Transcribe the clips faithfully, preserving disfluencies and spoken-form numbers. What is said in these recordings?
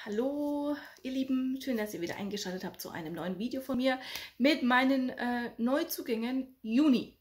Hallo ihr Lieben, schön, dass ihr wieder eingeschaltet habt zu einem neuen Video von mir mit meinen äh, Neuzugängen Juni.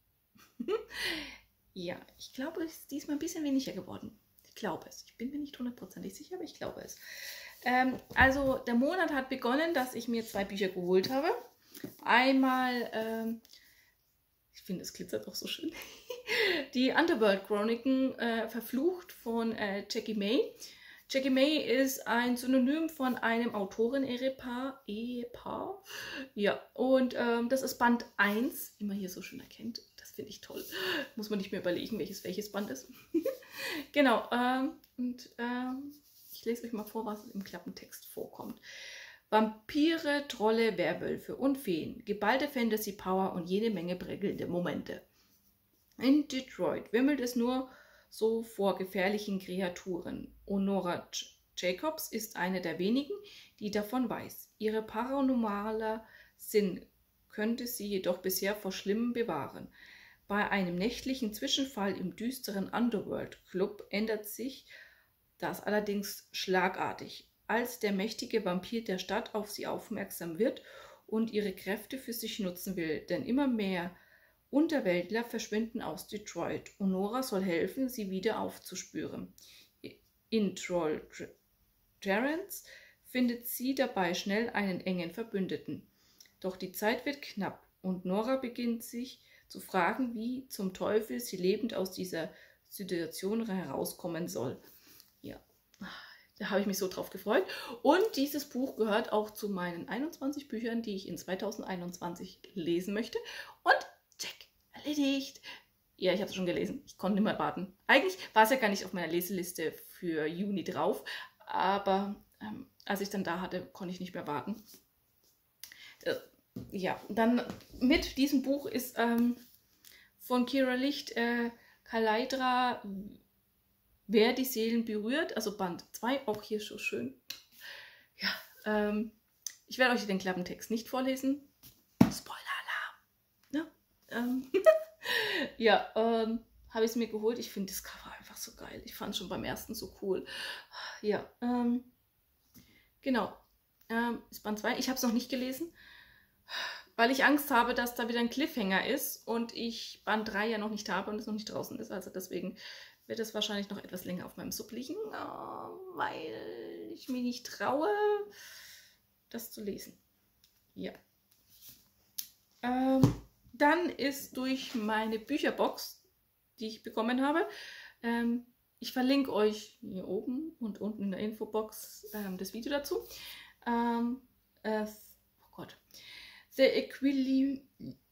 Ja, ich glaube, es ist diesmal ein bisschen weniger geworden. Ich glaube es. Ich bin mir nicht hundertprozentig sicher, aber ich glaube es. Ähm, also der Monat hat begonnen, dass ich mir zwei Bücher geholt habe. Einmal, ähm, ich finde, es glitzert auch so schön, die Underworld Chroniken äh, verflucht von äh, Jackie May. Jackie May ist ein Synonym von einem Autoren-Ehepaar. Ehepaar? Ja, und ähm, das ist Band eins, wie man hier so schön erkennt. Das finde ich toll. Muss man nicht mehr überlegen, welches welches Band ist. Genau, ähm, und ähm, ich lese euch mal vor, was im Klappentext vorkommt. Vampire, Trolle, Werwölfe und Feen, geballte Fantasy-Power und jede Menge prickelnde Momente. In Detroit wimmelt es nur so vor gefährlichen Kreaturen. Honora Jacobs ist eine der wenigen, die davon weiß. Ihre paranormaler Sinn könnte sie jedoch bisher vor Schlimmem bewahren. Bei einem nächtlichen Zwischenfall im düsteren Underworld Club ändert sich das allerdings schlagartig, als der mächtige Vampir der Stadt auf sie aufmerksam wird und ihre Kräfte für sich nutzen will, denn immer mehr Unterweltler verschwinden aus Detroit. Honora soll helfen, sie wieder aufzuspüren. In Troll Terrence findet sie dabei schnell einen engen Verbündeten. Doch die Zeit wird knapp und Nora beginnt sich zu fragen, wie zum Teufel sie lebend aus dieser Situation herauskommen soll. Ja, da habe ich mich so drauf gefreut. Und dieses Buch gehört auch zu meinen einundzwanzig Büchern, die ich in zweitausendeinundzwanzig lesen möchte. Und check, erledigt. Ja, ich habe es schon gelesen. Ich konnte nicht mehr warten. Eigentlich war es ja gar nicht auf meiner Leseliste für Juni drauf. Aber ähm, als ich dann da hatte, konnte ich nicht mehr warten. Äh, ja, dann mit diesem Buch ist ähm, von Kira Licht äh, Kaleidra, Wer die Seelen berührt, also Band zwei, auch hier so schön. Ja, ähm, ich werde euch den Klappentext nicht vorlesen. Spoiler-Alarm. Ja, ähm, ja ähm, habe ich es mir geholt. Ich finde das Cover einfach so geil. Ich fand es schon beim ersten so cool. Ja, ähm, genau. Ähm, ist Band zwei. Ich habe es noch nicht gelesen, weil ich Angst habe, dass da wieder ein Cliffhanger ist und ich Band drei ja noch nicht habe und es noch nicht draußen ist. Also deswegen wird es wahrscheinlich noch etwas länger auf meinem Sub liegen, weil ich mich nicht traue, das zu lesen. Ja. Ähm, dann ist durch meine Bücherbox, die ich bekommen habe, ähm, ich verlinke euch hier oben und unten in der Infobox ähm, das Video dazu. Ähm, äh, oh Gott. The Equili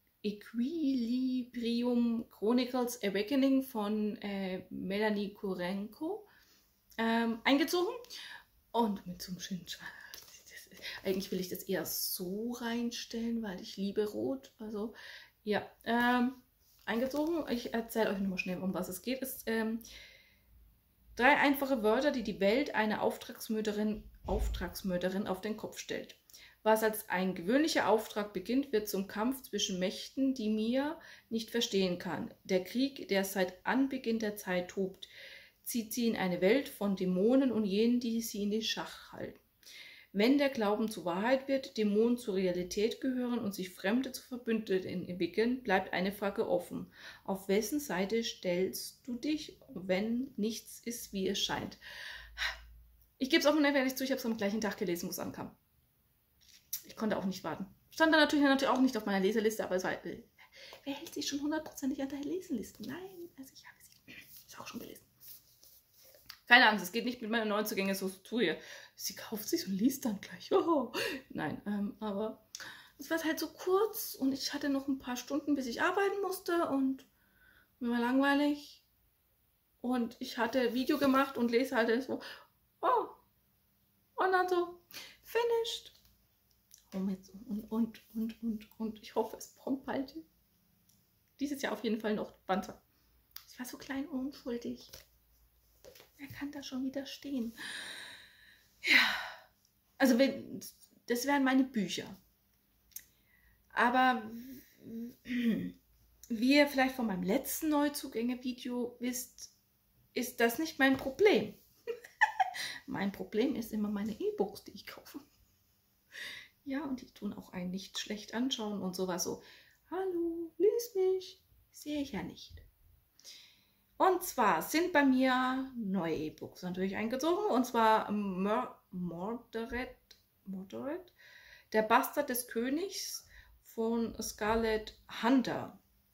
Equilibrium Chronicles Awakening von äh, Melanie Kurenko ähm, eingezogen. Und mit so einem schönen Schwarz. Eigentlich will ich das eher so reinstellen, weil ich liebe Rot. Also ja, ähm, eingezogen. Ich erzähle euch nochmal schnell, um was es geht. Es ist ähm, drei einfache Wörter, die die Welt einer Auftragsmörderin, Auftragsmörderin auf den Kopf stellt. Was als ein gewöhnlicher Auftrag beginnt, wird zum Kampf zwischen Mächten, die Mia nicht verstehen kann. Der Krieg, der seit Anbeginn der Zeit tobt, zieht sie in eine Welt von Dämonen und jenen, die sie in den Schach halten. Wenn der Glauben zur Wahrheit wird, Dämonen zur Realität gehören und sich Fremde zu Verbündeten entwickeln, bleibt eine Frage offen. Auf wessen Seite stellst du dich, wenn nichts ist, wie es scheint? Ich gebe es auch mal ehrlich zu, ich habe es am gleichen Tag gelesen, wo es ankam. Ich konnte auch nicht warten. Stand da natürlich, natürlich auch nicht auf meiner Leseliste, aber es war, äh, wer hält sich schon hundertprozentig an der Leseliste? Nein, also ich habe sie ist auch schon gelesen. Keine Angst, es geht nicht mit meinen Neuzugängen so zu ihr. Sie kauft sich und liest dann gleich. Oh. Nein, ähm, aber es war halt so kurz und ich hatte noch ein paar Stunden, bis ich arbeiten musste und mir war langweilig. Und ich hatte Video gemacht und lese halt so, oh, und dann so, finished. Und, und, und, und, und, und ich hoffe, es kommt bald. Dieses Jahr auf jeden Fall noch Band zwei. Ich war so klein und unschuldig. Wer kann da schon wieder stehen? Ja, also wenn, das wären meine Bücher. Aber wie ihr vielleicht von meinem letzten Neuzugänge-Video wisst, ist das nicht mein Problem. Mein Problem ist immer meine E-Books, die ich kaufe. Ja, und die tun auch einen nicht schlecht anschauen und sowas so. Hallo, lies mich. Sehe ich ja nicht. Und zwar sind bei mir neue E-Books natürlich eingezogen. Und zwar Mordred, Mordred, der Bastard des Königs von Scarlett Hunter.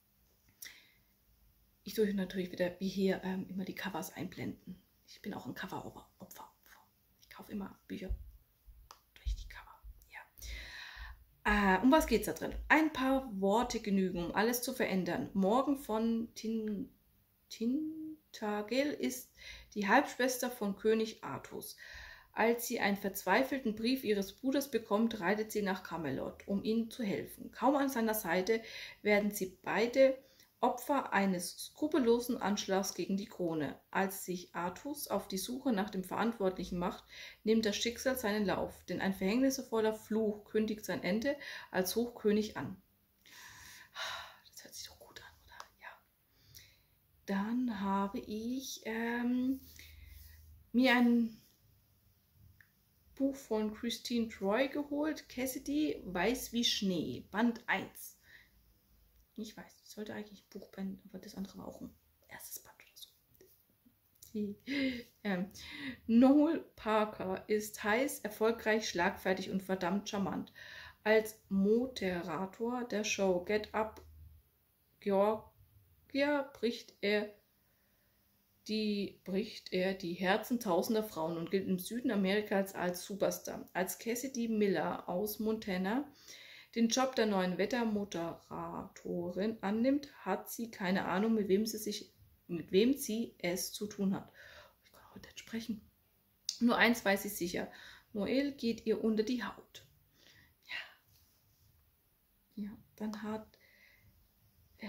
Ich tue natürlich wieder wie hier ähm, immer die Covers einblenden. Ich bin auch ein Cover-Opfer. Ich kaufe immer Bücher durch die Cover. Ja. Äh, um was geht es da drin? Ein paar Worte genügen, um alles zu verändern. Morgen von Tin, Tintagel ist die Halbschwester von König Artus. Als sie einen verzweifelten Brief ihres Bruders bekommt, reitet sie nach Camelot, um ihm zu helfen. Kaum an seiner Seite werden sie beide Opfer eines skrupellosen Anschlags gegen die Krone. Als sich Artus auf die Suche nach dem Verantwortlichen macht, nimmt das Schicksal seinen Lauf, denn ein verhängnisvoller Fluch kündigt sein Ende als Hochkönig an. Das hört sich doch gut an, oder? Ja. Dann habe ich ähm, mir ein Buch von Christine Troy geholt, Cassidy, Weiß wie Schnee, Band eins. Ich weiß, ich sollte eigentlich ein Buch beenden, aber das andere war auch ein erstes Band oder so. Die, ähm, Noel Parker ist heiß, erfolgreich, schlagfertig und verdammt charmant. Als Moderator der Show Get Up Georgia bricht er die, bricht er die Herzen tausender Frauen und gilt im Süden Amerikas als Superstar. Als Cassidy Miller aus Montana den Job der neuen Wettermoderatorin annimmt, hat sie keine Ahnung, mit wem sie, sich, mit wem sie es zu tun hat. Ich kann heute nicht sprechen. Nur eins weiß ich sicher. Noel geht ihr unter die Haut. Ja, ja dann hat äh,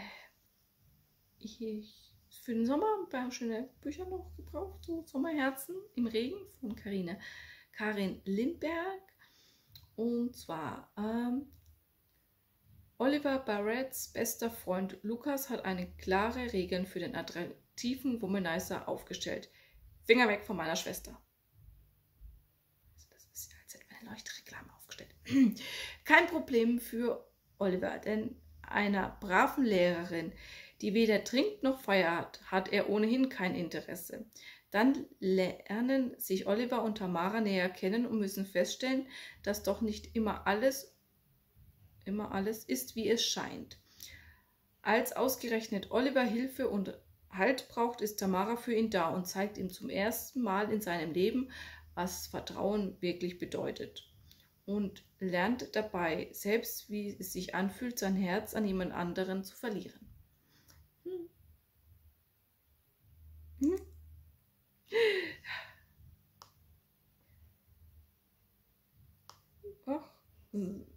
ich für den Sommer ein paar schöne Bücher noch gebraucht. So Sommerherzen im Regen von Carine, Karin Lindberg. Und zwar ähm, Oliver Barretts bester Freund Lukas hat eine klare Regeln für den attraktiven Womanizer aufgestellt. Finger weg von meiner Schwester. Also das ist ja, als hätte man eine Leuchtreklame aufgestellt. Kein Problem für Oliver, denn einer braven Lehrerin, die weder trinkt noch feiert, hat er ohnehin kein Interesse. Dann lernen sich Oliver und Tamara näher kennen und müssen feststellen, dass doch nicht immer alles immer alles ist, wie es scheint. Als ausgerechnet Oliver Hilfe und Halt braucht, ist Tamara für ihn da und zeigt ihm zum ersten Mal in seinem Leben, was Vertrauen wirklich bedeutet. Und lernt dabei, selbst wie es sich anfühlt, sein Herz an jemand anderen zu verlieren. Hm. Hm. Ach. Hm.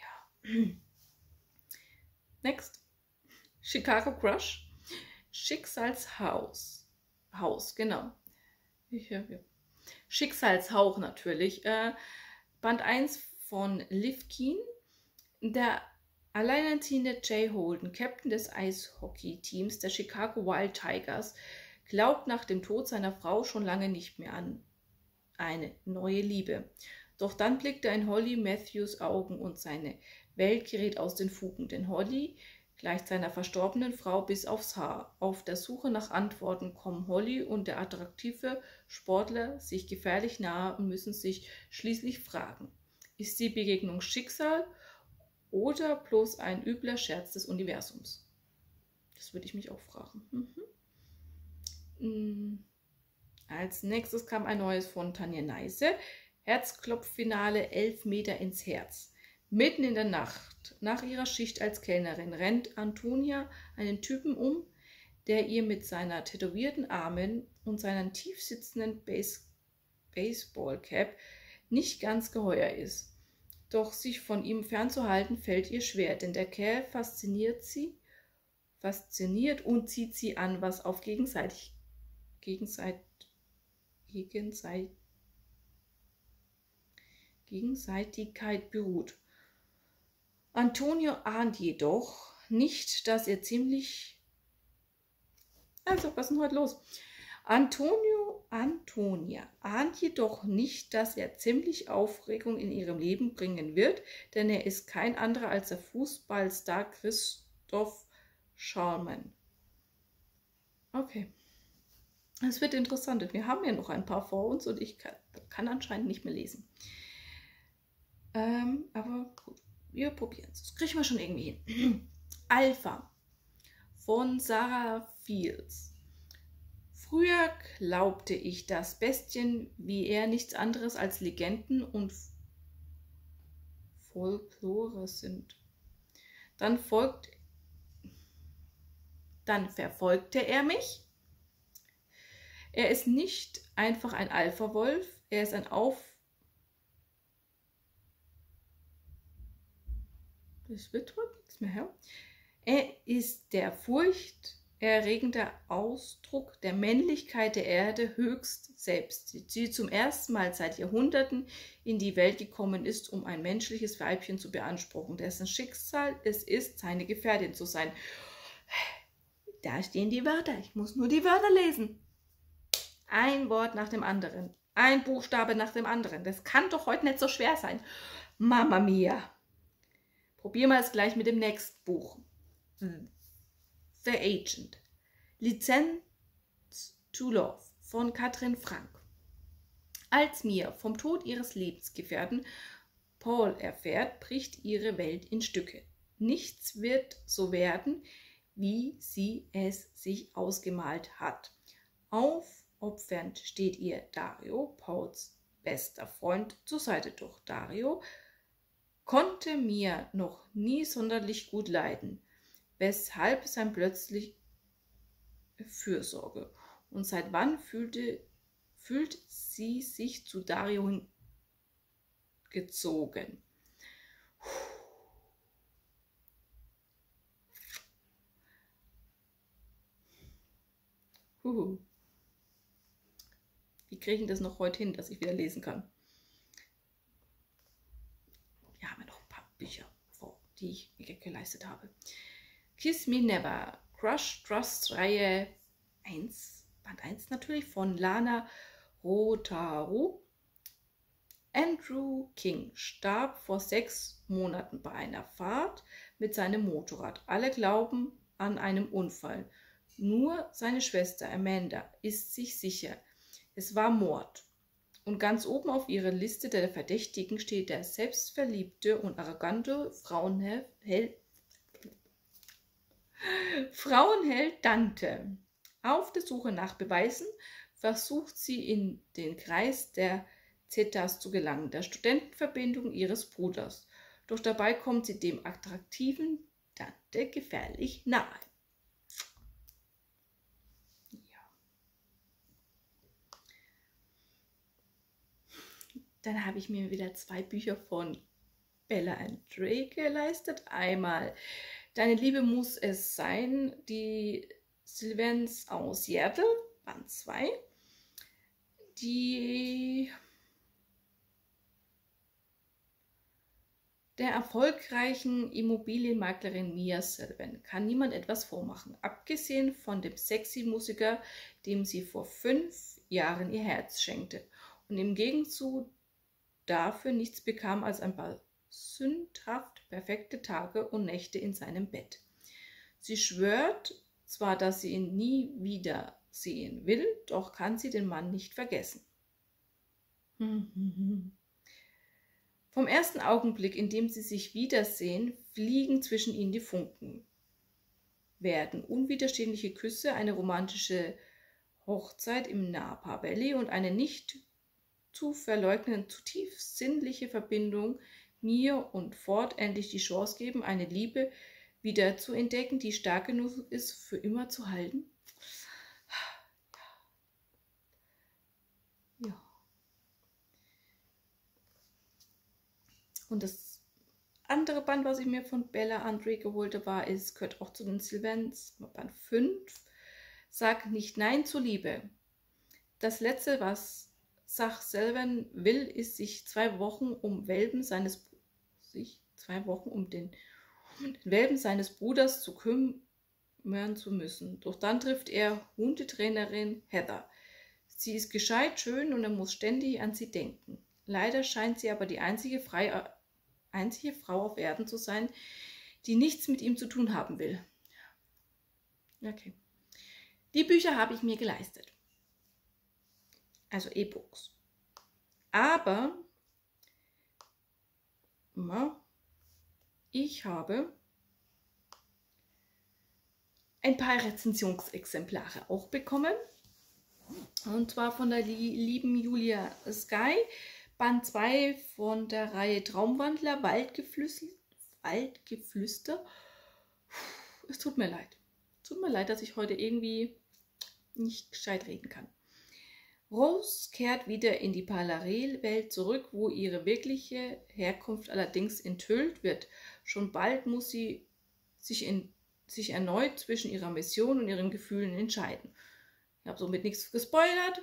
Next. Chicago Crush. Schicksalshaus. Haus, genau. Ja, ja. Schicksalshauch natürlich. Äh, Band eins von Liv Keen. Der alleinerziehende Jay Holden, Captain des Eishockey-Teams der Chicago Wild Tigers, glaubt nach dem Tod seiner Frau schon lange nicht mehr an eine neue Liebe. Doch dann blickt er in Holly Matthews Augen und seine Welt gerät aus den Fugen, denn Holly gleicht seiner verstorbenen Frau bis aufs Haar. Auf der Suche nach Antworten kommen Holly und der attraktive Sportler sich gefährlich nahe und müssen sich schließlich fragen, ist die Begegnung Schicksal oder bloß ein übler Scherz des Universums? Das würde ich mich auch fragen. Mhm. Als nächstes kam ein neues von Tanja Neise, Herzklopffinale elf Meter ins Herz. Mitten in der Nacht, nach ihrer Schicht als Kellnerin, rennt Antonia einen Typen um, der ihr mit seiner tätowierten Armen und seiner tief sitzenden Base Baseballcap nicht ganz geheuer ist. Doch sich von ihm fernzuhalten fällt ihr schwer, denn der Kerl fasziniert sie, fasziniert und zieht sie an, was auf gegenseitig, gegenseitig, gegenseitig, Gegenseitigkeit beruht. Antonio ahnt jedoch nicht, dass er ziemlich... Also, was ist denn heute los? Antonio Antonia ahnt jedoch nicht, dass er ziemlich Aufregung in ihrem Leben bringen wird, denn er ist kein anderer als der Fußballstar Christoph Schaumann. Okay, es wird interessant. Wir haben ja noch ein paar vor uns und ich kann, kann anscheinend nicht mehr lesen. Ähm, aber gut, wir probieren es. Das kriegen wir schon irgendwie hin. Alpha von Sarah Fields. Früher glaubte ich, dass Bestien wie er nichts anderes als Legenden und Folklore sind. Dann folgt, dann verfolgte er mich. Er ist nicht einfach ein Alpha-Wolf, er ist ein Auf... Das wird heute nichts mehr, ja? Er ist der furchterregende Ausdruck der Männlichkeit der Erde höchst selbst, die zum ersten Mal seit Jahrhunderten in die Welt gekommen ist, um ein menschliches Weibchen zu beanspruchen, dessen Schicksal es ist, seine Gefährtin zu sein. Da stehen die Wörter, ich muss nur die Wörter lesen. Ein Wort nach dem anderen, ein Buchstabe nach dem anderen. Das kann doch heute nicht so schwer sein. Mama mia! Probieren wir es gleich mit dem nächsten Buch. The Agent. Lizenz to Love von Katrin Frank. Als Mia vom Tod ihres Lebensgefährten Paul erfährt, bricht ihre Welt in Stücke. Nichts wird so werden, wie sie es sich ausgemalt hat. Aufopfernd steht ihr Dario, Pauls bester Freund, zur Seite. Doch Dario konnte Mia noch nie sonderlich gut leiden, weshalb sein plötzlich Fürsorge. Und seit wann fühlte, fühlt sie sich zu Dario gezogen? Huhu. Wie kriege ich das noch heute hin, dass ich wieder lesen kann? Wir haben ja noch ein paar Bücher vor, die ich mir geleistet habe. Kiss Me Never, Crush Trust Reihe eins, Band eins natürlich, von Lana Rotaru. Andrew King starb vor sechs Monaten bei einer Fahrt mit seinem Motorrad. Alle glauben an einen Unfall. Nur seine Schwester Amanda ist sich sicher, es war Mord. Und ganz oben auf ihrer Liste der Verdächtigen steht der selbstverliebte und arrogante Frauenheld, Frauenheld Dante. Auf der Suche nach Beweisen versucht sie in den Kreis der Zetas zu gelangen, der Studentenverbindung ihres Bruders. Doch dabei kommt sie dem attraktiven Dante gefährlich nahe. Dann habe ich mir wieder zwei Bücher von Bella Andre geleistet. Einmal Deine Liebe muss es sein, die Sylvans aus Seattle, Band zwei. Die der erfolgreichen Immobilienmaklerin Mia Sylvan kann niemand etwas vormachen, abgesehen von dem sexy Musiker, dem sie vor fünf Jahren ihr Herz schenkte und im Gegenzug dafür nichts bekam als ein paar sündhaft perfekte Tage und Nächte in seinem Bett. Sie schwört zwar, dass sie ihn nie wieder sehen will, doch kann sie den Mann nicht vergessen. Vom ersten Augenblick, in dem sie sich wiedersehen, fliegen zwischen ihnen die Funken, werden unwiderstehliche Küsse, eine romantische Hochzeit im Napa Valley und eine nicht zu verleugnen zutiefst sinnliche Verbindung mir und Ford endlich die Chance geben, eine Liebe wieder zu entdecken, die stark genug ist, für immer zu halten. Ja. Und das andere Band, was ich mir von Bella Andre geholt habe, war, ist, gehört auch zu den Sylvans, Band fünf. Sag nicht Nein zur Liebe. Das letzte, was Sach Sylvan will, ist, sich zwei Wochen um Welpen seines sich zwei Wochen um den, um den Welpen seines Bruders zu kümmern zu müssen. Doch dann trifft er Hundetrainerin Heather. Sie ist gescheit, schön und er muss ständig an sie denken. Leider scheint sie aber die einzige, frei, einzige Frau auf Erden zu sein, die nichts mit ihm zu tun haben will. Okay. Die Bücher habe ich mir geleistet. Also E-Books. Aber ich habe ein paar Rezensionsexemplare auch bekommen. Und zwar von der lieben Julia Sky, Band zwei von der Reihe Traumwandler, Waldgeflüster. Waldgeflüster. Es tut mir leid. Es tut mir leid, dass ich heute irgendwie nicht gescheit reden kann. Rose kehrt wieder in die Parallelwelt zurück, wo ihre wirkliche Herkunft allerdings enthüllt wird. Schon bald muss sie sich, in, sich erneut zwischen ihrer Mission und ihren Gefühlen entscheiden. Ich habe somit nichts gespoilert.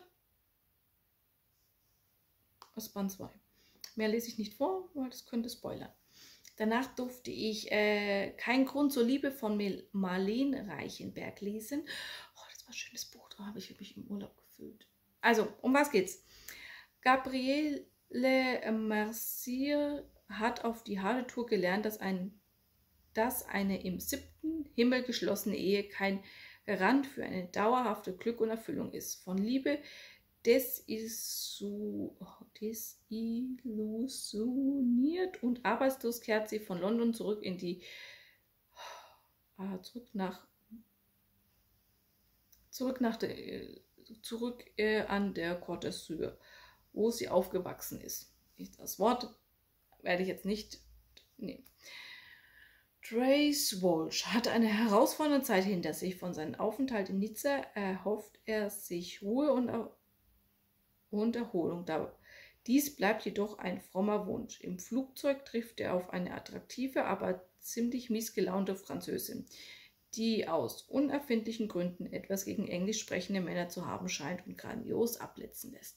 Aus Band zwei. Mehr lese ich nicht vor, weil das könnte spoilern. Danach durfte ich äh, Kein Grund zur Liebe von Marlene Reichenberg lesen. Oh, das war ein schönes Buch, da habe ich mich im Urlaub gefühlt. Also, um was geht's? Gabriele Mercier hat auf die harte Tour gelernt, dass, ein, dass eine im siebten Himmel geschlossene Ehe kein Garant für eine dauerhafte Glück und Erfüllung ist. Von Liebe desillusioniert und arbeitslos kehrt sie von London zurück in die ah, zurück nach zurück nach der zurück äh, an der Côte d'Azur, wo sie aufgewachsen ist. Das Wort werde ich jetzt nicht nehmen. Trace Walsh hat eine herausfordernde Zeit hinter sich. Von seinem Aufenthalt in Nizza erhofft er sich Ruhe und, er und Erholung. Dies bleibt jedoch ein frommer Wunsch. Im Flugzeug trifft er auf eine attraktive, aber ziemlich miesgelaunte Französin, die aus unerfindlichen Gründen etwas gegen englisch sprechende Männer zu haben scheint und grandios abblitzen lässt.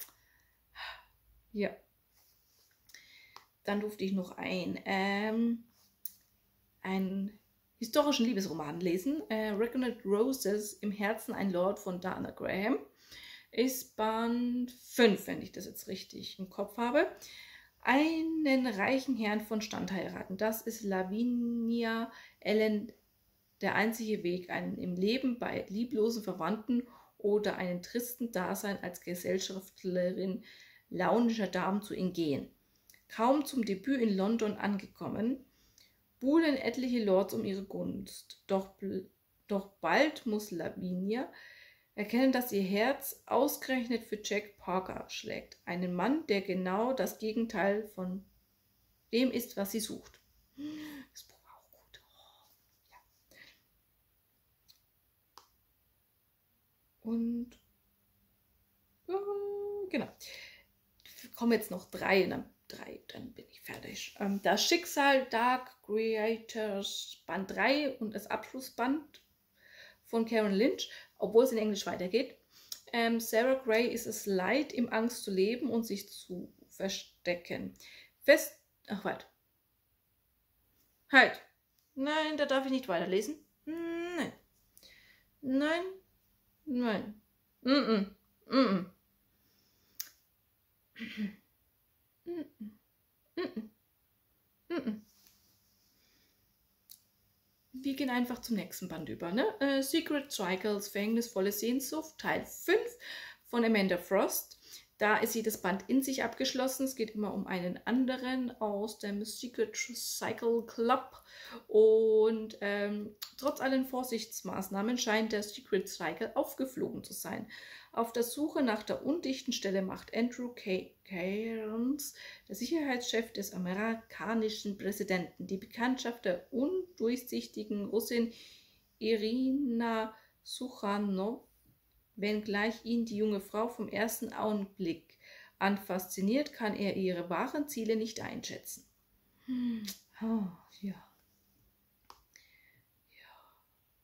Ja. Dann durfte ich noch ein, ähm, einen historischen Liebesroman lesen. Äh, Reckoned Roses, im Herzen ein Lord von Dana Graham. Ist Band fünf, wenn ich das jetzt richtig im Kopf habe. Einen reichen Herrn von Stand heiraten. Das ist Lavinia Ellen der einzige Weg, einen im Leben bei lieblosen Verwandten oder einen tristen Dasein als Gesellschafterin launischer Damen zu entgehen. Kaum zum Debüt in London angekommen, buhlen etliche Lords um ihre Gunst. Doch, doch bald muss Lavinia erkennen, dass ihr Herz ausgerechnet für Jack Parker schlägt. Einen Mann, der genau das Gegenteil von dem ist, was sie sucht. Das Buch war auch gut. Oh, ja. Und uh, genau. Kommen jetzt noch drei, dann, drei, dann bin ich fertig. Ähm, das Schicksal Dark Creators Band drei und das Abschlussband von Karen Lynch, obwohl es in Englisch weitergeht. Ähm, Sarah Gray ist es leid, im Angst zu leben und sich zu verstecken. Fest... Ach, warte. Halt. Nein, da darf ich nicht weiterlesen. Nein. Nein. Nein. Mm -mm. Mm -mm. Mm -mm. Mm -mm. Mm -mm. Wir gehen einfach zum nächsten Band über. Ne? Uh, Secret Cycles, verhängnisvolle Sehnsucht, Teil fünf von Amanda Frost. Da ist jedes Band in sich abgeschlossen. Es geht immer um einen anderen aus dem Secret Cycle Club. Und ähm, trotz allen Vorsichtsmaßnahmen scheint der Secret Cycle aufgeflogen zu sein. Auf der Suche nach der undichten Stelle macht Andrew Cairns, der Sicherheitschef des amerikanischen Präsidenten, die Bekanntschaft der undurchsichtigen Russin Irina Suchanow, wenngleich ihn die junge Frau vom ersten Augenblick an fasziniert, kann er ihre wahren Ziele nicht einschätzen. Hm. Oh, ja. Ja.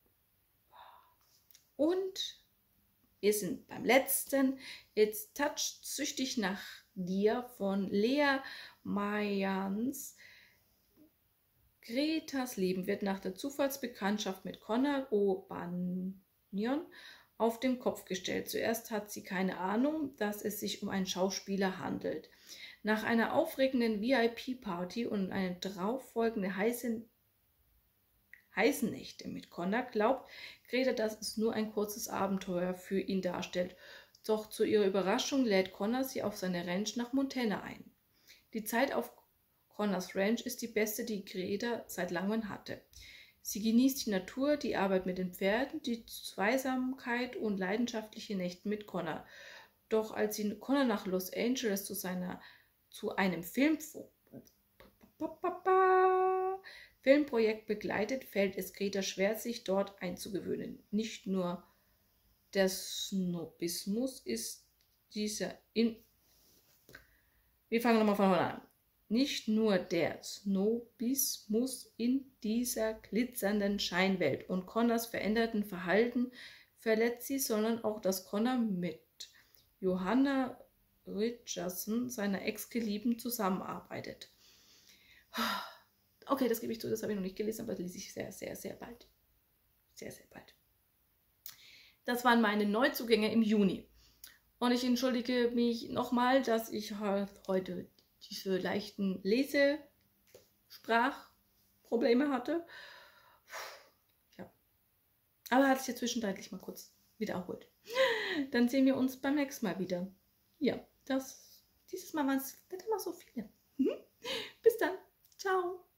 Und wir sind beim letzten. It's Touched, süchtig nach dir von Lea Mayans. Gretas Leben wird nach der Zufallsbekanntschaft mit Conor O'Banion auf den Kopf gestellt. Zuerst hat sie keine Ahnung, dass es sich um einen Schauspieler handelt. Nach einer aufregenden V I P-Party und einer darauffolgenden heißen, heißen Nächte mit Connor glaubt Greta, dass es nur ein kurzes Abenteuer für ihn darstellt. Doch zu ihrer Überraschung lädt Connor sie auf seine Ranch nach Montana ein. Die Zeit auf Connors Ranch ist die beste, die Greta seit langem hatte. Sie genießt die Natur, die Arbeit mit den Pferden, die Zweisamkeit und leidenschaftliche Nächte mit Connor. Doch als sie Connor nach Los Angeles zu, seiner, zu einem Film, Filmprojekt begleitet, fällt es Greta schwer, sich dort einzugewöhnen. Nicht nur der Snobismus ist dieser in... Wir fangen nochmal von vorne an. Nicht nur der Snobismus in dieser glitzernden Scheinwelt und Connors veränderten Verhalten verletzt sie, sondern auch, dass Connor mit Johanna Richardson, seiner Ex-Geliebten, zusammenarbeitet. Okay, das gebe ich zu, das habe ich noch nicht gelesen, aber das lese ich sehr, sehr, sehr bald. Sehr, sehr bald. Das waren meine Neuzugänge im Juni. Und ich entschuldige mich nochmal, dass ich heute diese leichten Lesesprachprobleme hatte. Ja. Aber hat sich ja zwischenzeitlich mal kurz wiederholt. Dann sehen wir uns beim nächsten Mal wieder. Ja, das, dieses Mal waren es nicht immer so viele. Bis dann. Ciao.